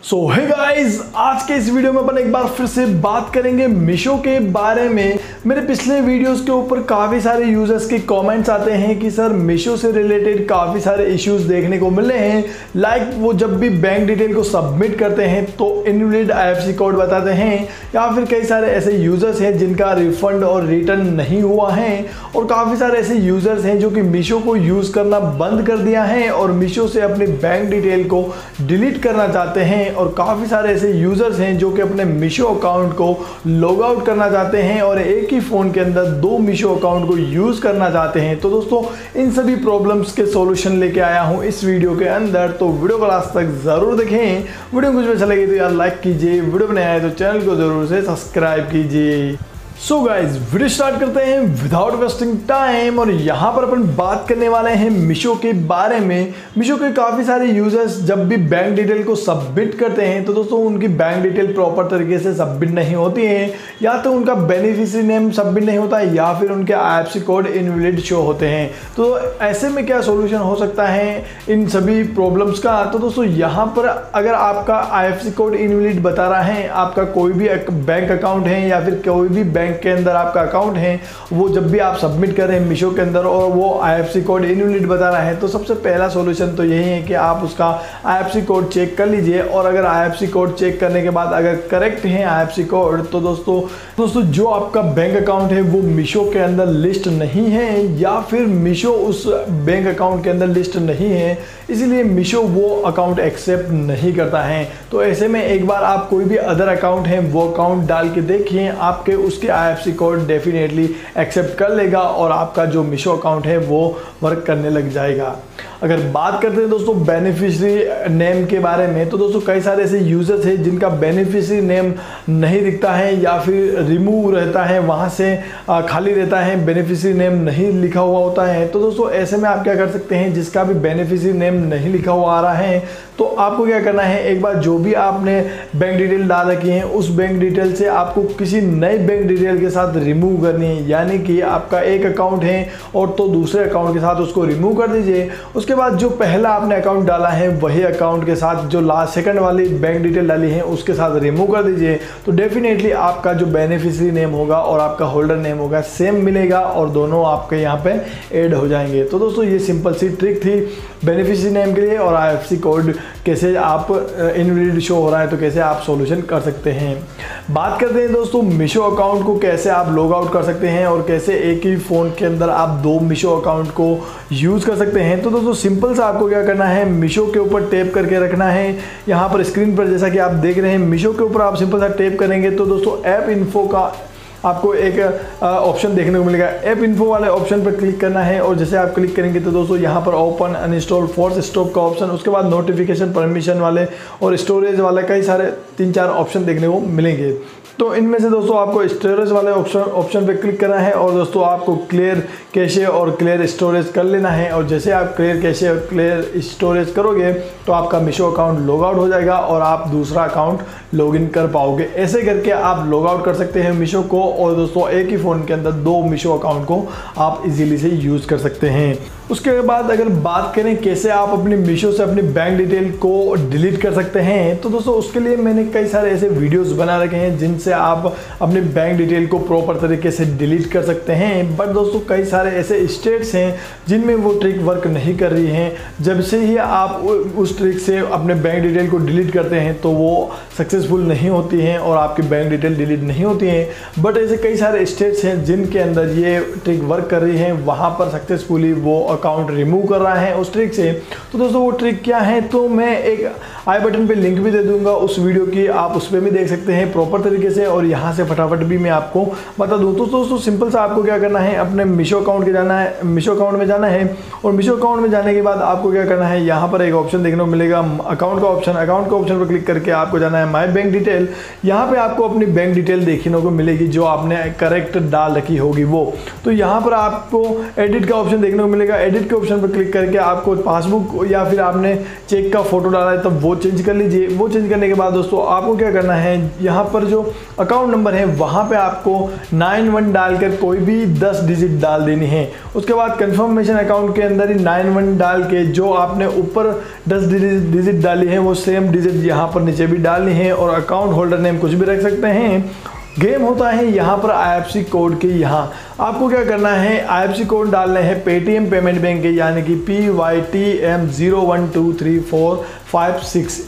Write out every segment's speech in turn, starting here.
सो hey guys, आज के इस वीडियो में अपन एक बार फिर से बात करेंगे मीशो के बारे में। मेरे पिछले वीडियोस के ऊपर काफ़ी सारे यूजर्स के कमेंट्स आते हैं कि सर मीशो से रिलेटेड काफ़ी सारे इश्यूज देखने को मिल रहे हैं। लाइक वो जब भी बैंक डिटेल को सबमिट करते हैं तो इनवैलिड IFSC कोड बताते हैं, या फिर कई सारे ऐसे यूजर्स हैं जिनका रिफंड और रिटर्न नहीं हुआ है, और काफ़ी सारे ऐसे यूजर्स हैं जो कि मीशो को यूज़ करना बंद कर दिया है और मीशो से अपनी बैंक डिटेल को डिलीट करना चाहते हैं। और काफ़ी सारे ऐसे यूजर्स हैं जो कि अपने मीशो अकाउंट को लॉग आउट करना चाहते हैं और एक ही फ़ोन के अंदर 2 मीशो अकाउंट को यूज़ करना चाहते हैं। तो दोस्तों, इन सभी प्रॉब्लम्स के सॉल्यूशन लेके आया हूं इस वीडियो के अंदर, तो वीडियो को लास्ट तक ज़रूर देखें। वीडियो कुछ अच्छा लगे तो यार लाइक कीजिए, वीडियो बनाया है तो चैनल को ज़रूर से सब्सक्राइब कीजिए। सो गाइज, वीडियो स्टार्ट करते हैं विदाउट वेस्टिंग टाइम। और यहाँ पर अपन बात करने वाले हैं मीशो के बारे में। मीशो के काफ़ी सारे यूजर्स जब भी बैंक डिटेल को सबमिट करते हैं तो दोस्तों उनकी बैंक डिटेल प्रॉपर तरीके से सबमिट नहीं होती है, या तो उनका बेनिफिशियरी नेम सबमिट नहीं होता है, या फिर उनके IFSC कोड इनवैलिड शो होते हैं। तो ऐसे में क्या सोल्यूशन हो सकता है इन सभी प्रॉब्लम्स का? तो दोस्तों यहाँ पर अगर आपका IFSC कोड इनवैलिड बता रहा है, आपका कोई भी बैंक अकाउंट है या फिर कोई भी बैंक के अंदर आपका अकाउंट है, वो जब भी आप सबमिट कर रहे हैं मीशो के अंदर और वो IFSC कोड इनवैलिड बता रहा है, तो सबसे पहला सॉल्यूशन तो यही है कि आप उसका IFSC कोड चेक कर लीजिए। और अगर IFSC कोड चेक करने के बाद अगर करेक्ट है IFSC कोड, तो दोस्तों जो आपका बैंक अकाउंट है वो मीशो के अंदर लिस्ट नहीं है, या फिर मीशो उस बैंक अकाउंट के अंदर लिस्ट नहीं है, इसीलिए मीशो वो अकाउंट एक्सेप्ट नहीं करता है। तो ऐसे में एक बार आप कोई भी अदर अकाउंट है वो अकाउंट डाल के देखिए, आपके उसके IFSC कोड डेफिनेटली एक्सेप्ट कर लेगा और आपका जो मीशो अकाउंट है वो वर्क करने लग जाएगा। अगर बात करते हैं दोस्तों बेनिफिशियरी नेम के बारे में, तो दोस्तों कई सारे ऐसे यूजर्स हैं जिनका बेनिफिशियरी नेम नहीं दिखता है या फिर रिमूव रहता है, वहाँ से खाली रहता है, बेनिफिशियरी नेम नहीं लिखा हुआ होता है। तो दोस्तों ऐसे में आप क्या कर सकते हैं, जिसका भी बेनिफिशियरी नेम नहीं लिखा हुआ आ रहा है, तो आपको क्या करना है, एक बार जो भी आपने बैंक डिटेल डाल रखी है उस बैंक डिटेल से आपको किसी नई बैंक डिटेल के साथ रिमूव करनी है। यानी कि आपका एक अकाउंट है और तो दूसरे अकाउंट के साथ उसको रिमूव कर दीजिए। उसके बाद जो पहला आपने अकाउंट डाला है वही अकाउंट के साथ जो लास्ट सेकंड वाली बैंक डिटेल डाली है उसके साथ रिमूव कर दीजिए। तो डेफिनेटली आपका जो बेनिफिशियरी नेम होगा और आपका होल्डर नेम होगा सेम मिलेगा और दोनों आपके यहाँ पे ऐड हो जाएंगे। तो दोस्तों ये सिंपल सी ट्रिक थी बेनिफिशियरी नेम के लिए। और IFSC कोड कैसे आप इनवैलिड शो हो रहा है तो कैसे आप सॉल्यूशन कर सकते हैं। बात करते हैं दोस्तों मीशो अकाउंट को कैसे आप लॉग आउट कर सकते हैं और कैसे एक ही फ़ोन के अंदर आप 2 मीशो अकाउंट को यूज़ कर सकते हैं। तो दोस्तों सिंपल सा आपको क्या करना है, मीशो के ऊपर टैप करके रखना है। यहाँ पर स्क्रीन पर जैसा कि आप देख रहे हैं मीशो के ऊपर आप सिंपल सा टैप करेंगे तो दोस्तों ऐप इन्फो का आपको एक ऑप्शन देखने को मिलेगा। ऐप इन्फो वाले ऑप्शन पर क्लिक करना है और जैसे आप क्लिक करेंगे तो दोस्तों यहाँ पर ओपन अनइंस्टॉल फोर्स स्टॉप का ऑप्शन, उसके बाद नोटिफिकेशन परमिशन वाले और स्टोरेज वाले कई सारे 3-4 ऑप्शन देखने को मिलेंगे। तो इनमें से दोस्तों आपको स्टोरेज वाले ऑप्शन पे क्लिक करना है और दोस्तों आपको क्लियर कैशे और क्लियर स्टोरेज कर लेना है। और जैसे आप क्लियर कैशे और क्लियर स्टोरेज करोगे तो आपका मीशो अकाउंट लॉग आउट हो जाएगा और आप दूसरा अकाउंट लॉगिन कर पाओगे। ऐसे करके आप लॉग आउट कर सकते हैं मीशो को, और दोस्तों एक ही फ़ोन के अंदर 2 मीशो अकाउंट को आप इजीली से यूज़ कर सकते हैं। उसके बाद अगर बात करें कैसे आप अपनी मीशो से अपनी बैंक डिटेल को डिलीट कर सकते हैं, तो दोस्तों उसके लिए मैंने कई सारे ऐसे वीडियोस बना रखे हैं जिनसे आप अपनी बैंक डिटेल को प्रॉपर तरीके से डिलीट कर सकते हैं। बट दोस्तों कई सारे ऐसे स्टेट्स हैं जिनमें वो ट्रिक वर्क नहीं कर रही हैं। जब से ही आप उस ट्रिक से अपने बैंक डिटेल को डिलीट करते हैं तो वो सक्सेसफुल नहीं होती हैं और आपकी बैंक डिटेल डिलीट नहीं होती हैं। बट ऐसे कई सारे स्टेट्स हैं जिनके अंदर ये ट्रिक वर्क कर रही है, वहाँ पर सक्सेसफुली वो अकाउंट रिमूव कर रहा है उस ट्रिक से। तो दोस्तों वो ट्रिक क्या है, तो मैं एक आई बटन पे लिंक भी दे दूंगा उस वीडियो की, आप उस पर भी देख सकते हैं प्रॉपर तरीके से, और यहाँ से फटाफट भी मैं आपको बता दूँ। तो दोस्तों सिंपल सा आपको क्या करना है, अपने मीशो अकाउंट के जाना है, मीशो अकाउंट में जाना है, और मीशो अकाउंट में जाने के बाद आपको क्या करना है, यहाँ पर एक ऑप्शन देखने को मिलेगा अकाउंट का ऑप्शन। अकाउंट का ऑप्शन पर क्लिक करके आपको जाना है माई बैंक डिटेल। यहाँ पे आपको अपनी बैंक डिटेल देखने को मिलेगी जो आपने करेक्ट डाल रखी होगी वो। तो यहाँ पर आपको एडिट का ऑप्शन देखने को मिलेगा। एडिट के ऑप्शन पर क्लिक करके आपको पासबुक या फिर आपने चेक का फोटो डाला है तब वो चेंज कर लीजिए। वो चेंज करने के बाद दोस्तों आपको क्या करना है, यहाँ पर जो अकाउंट नंबर है वहाँ पे आपको 91 डालकर कोई भी 10 डिजिट डाल देनी है। उसके बाद कंफर्मेशन अकाउंट के अंदर ही 91 डाल के जो आपने ऊपर 10 डिजिट डाली है वो सेम डिजिट यहाँ पर नीचे भी डालनी है, और अकाउंट होल्डर नेम कुछ भी रख सकते हैं। गेम होता है यहाँ पर IFSC कोड के, यहाँ आपको क्या करना है, IFSC कोड डालने हैं पेटीएम पेमेंट बैंक के, यानी कि PYTM 012345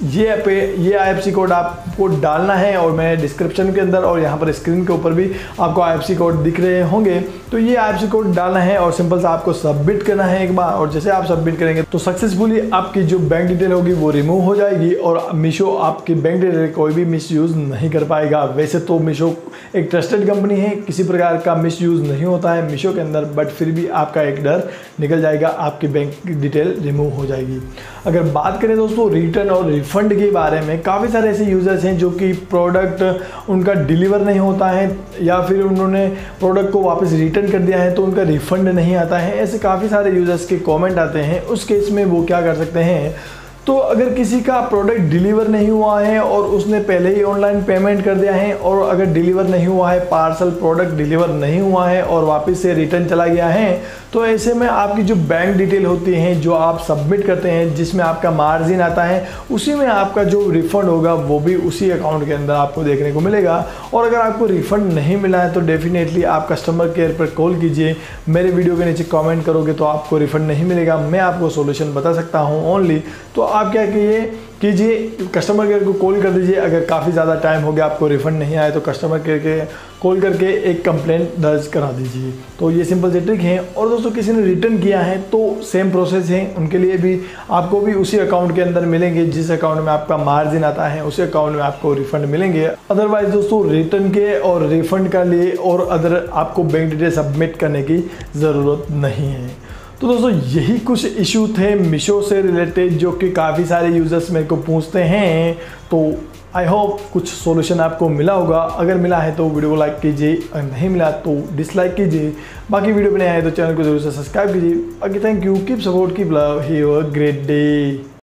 ये IFSC कोड आपको डालना है, और मैं डिस्क्रिप्शन के अंदर और यहाँ पर स्क्रीन के ऊपर भी आपको IFSC कोड दिख रहे होंगे। तो ये IFSC कोड डालना है और सिंपल सा आपको सबमिट करना है एक बार, और जैसे आप सबमिट करेंगे तो सक्सेसफुली आपकी जो बैंक डिटेल होगी वो रिमूव हो जाएगी, और मीशो आपकी बैंक डिटेल कोई भी मिसयूज़ नहीं कर पाएगा। वैसे तो मीशो एक ट्रस्टेड कंपनी है, किसी प्रकार का मिसयूज़ नहीं होता है मीशो के अंदर, बट फिर भी आपका एक डर निकल जाएगा, आपकी बैंक डिटेल रिमूव हो जाएगी। अगर बात करें दोस्तों रिटर्न और रिफंड के बारे में, काफ़ी सारे ऐसे यूज़र्स हैं जो कि प्रोडक्ट उनका डिलीवर नहीं होता है, या फिर उन्होंने प्रोडक्ट को वापस रिटर्न कर दिया है तो उनका रिफंड नहीं आता है। ऐसे काफ़ी सारे यूज़र्स के कमेंट आते हैं। उस केस में वो क्या कर सकते हैं, तो अगर किसी का प्रोडक्ट डिलीवर नहीं हुआ है और उसने पहले ही ऑनलाइन पेमेंट कर दिया है, और अगर डिलीवर नहीं हुआ है, पार्सल प्रोडक्ट डिलीवर नहीं हुआ है और वापस से रिटर्न चला गया है, तो ऐसे में आपकी जो बैंक डिटेल होती हैं जो आप सबमिट करते हैं, जिसमें आपका मार्जिन आता है, उसी में आपका जो रिफ़ंड होगा वो भी उसी अकाउंट के अंदर आपको देखने को मिलेगा। और अगर आपको रिफ़ंड नहीं मिला है तो डेफिनेटली आप कस्टमर केयर पर कॉल कीजिए। मेरे वीडियो के नीचे कमेंट करोगे तो आपको रिफ़ंड नहीं मिलेगा, मैं आपको सोल्यूशन बता सकता हूँ ओनली। तो आप क्या कीजिए, कस्टमर केयर को कॉल कर दीजिए। अगर काफ़ी ज़्यादा टाइम हो गया आपको रिफ़ंड नहीं आया तो कस्टमर केयर के कॉल करके एक कंप्लेंट दर्ज करा दीजिए। तो ये सिंपल से ट्रिक है। और दोस्तों किसी ने रिटर्न किया है तो सेम प्रोसेस है, उनके लिए भी आपको भी उसी अकाउंट के अंदर मिलेंगे, जिस अकाउंट में आपका मार्जिन आता है उसी अकाउंट में आपको रिफ़ंड मिलेंगे। अदरवाइज दोस्तों रिटर्न के और रिफ़ंड का लिए और अदर आपको बैंक डिटेल सबमिट करने की ज़रूरत नहीं है। तो दोस्तों यही कुछ इशू थे मीशो से रिलेटेड जो कि काफ़ी सारे यूज़र्स मेरे को पूछते हैं। तो आई होप कुछ सॉल्यूशन आपको मिला होगा। अगर मिला है तो वीडियो को लाइक कीजिए, अगर नहीं मिला तो डिसलाइक कीजिए। बाकी वीडियो पे नए आए तो चैनल को जरूर से सब्सक्राइब कीजिए। बाकी thank you, keep support, keep love, have a great day.